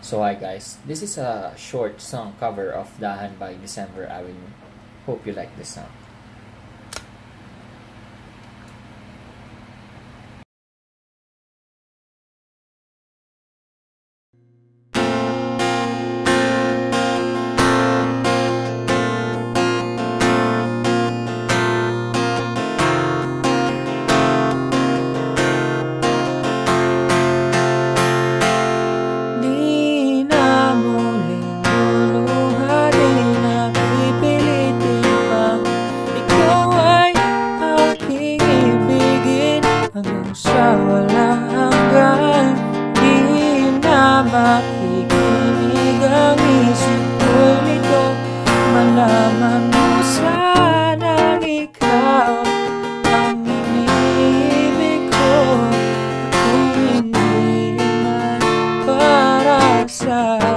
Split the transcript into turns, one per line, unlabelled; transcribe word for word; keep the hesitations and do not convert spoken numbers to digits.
So hi guys, this is a short song cover of Dahan by December Avenue. Hope you like this song.
Di na muling luluhanin na pipilitin pang ikaw ay aking ibigin hanggang sa walang hanggan. Di na makikinig ang isip ko'y nito, malaman mo sanang ikaw ang iniibig ko. Kung hindi man para sa